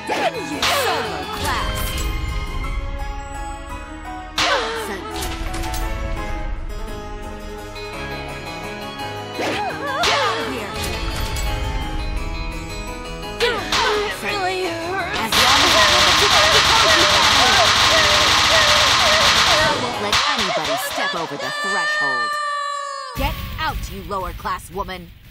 You solo class. Get out of here. It really hurts. As long as I won't let anybody step over the threshold. Get out, you lower class woman.